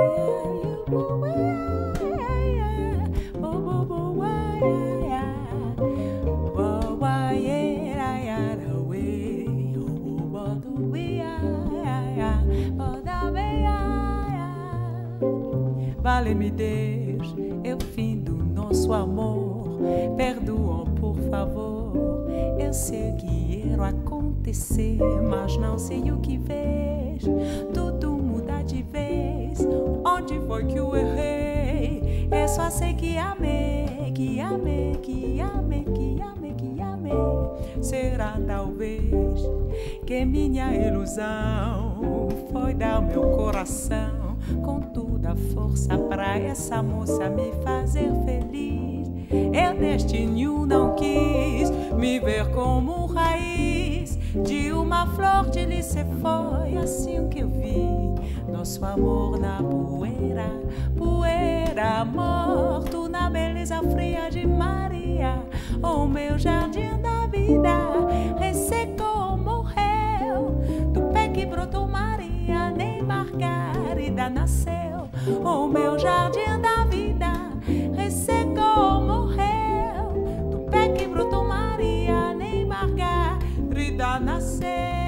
Vale-me Deus, eu findo nosso amor. Perdoam, por favor. Eu sei que era acontecer, mas não sei o que vejo. Tudo muda de vez. Onde foi que eu errei? Eu só sei que amei, que amei, que amei, que amei, que amei. Será talvez que minha ilusão foi dar meu coração com toda a força pra essa moça me fazer feliz. Eu destino não quis me ver como raiz de uma flor de liceu. Foi assim que eu vi nosso amor na poeira, poeira morto na beleza fria de Maria. O meu jardim da vida ressecou, morreu do pé que brotou Maria, nem Margarida nasceu. O meu jardim da vida ressecou, morreu do pé que brotou Maria, nem Margarida nasceu.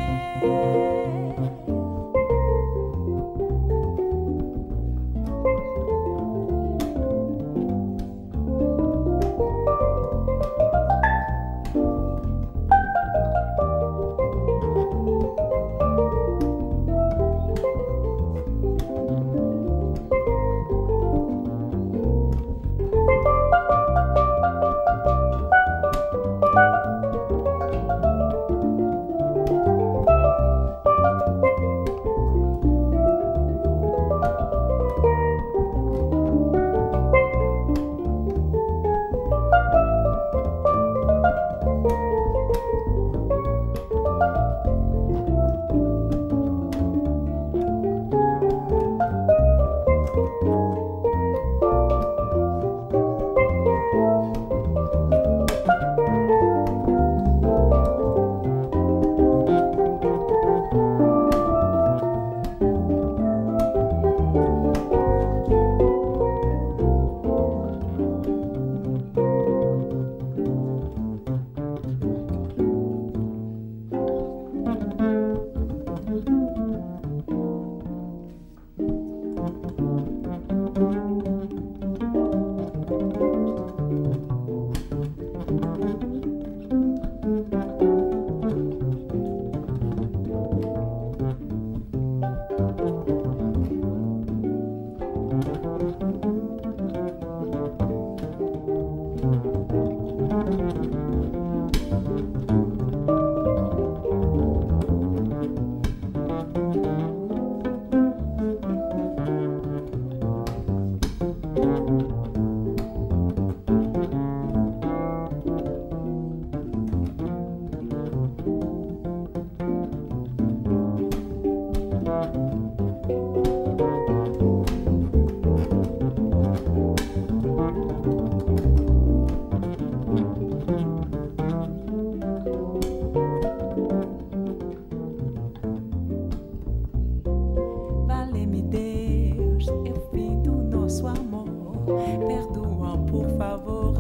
Perdoam, por favor.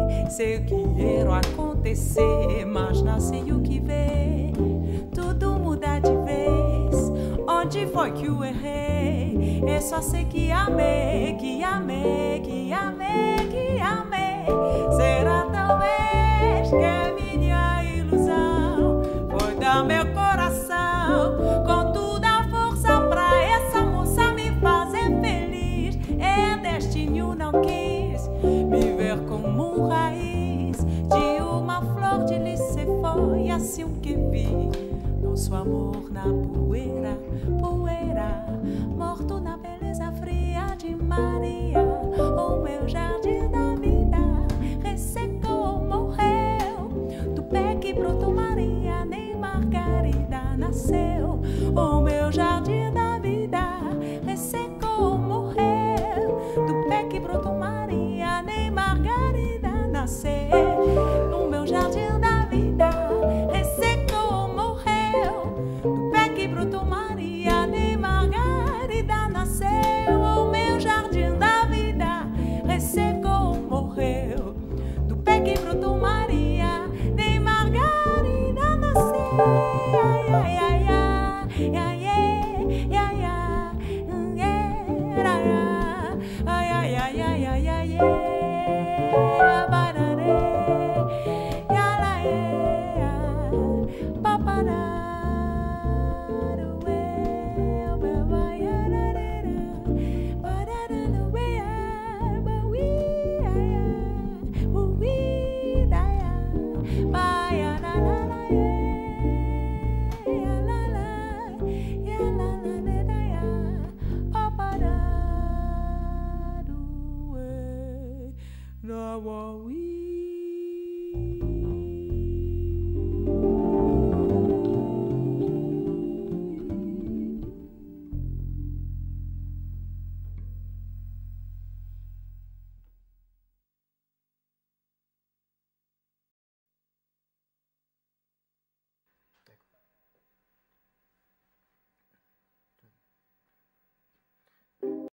Sei que era acontecer, mas não sei o que ver. Tudo muda de vez. Onde foi que eu errei? Eu só sei que amei, que amei, que amei, que amei. Será talvez que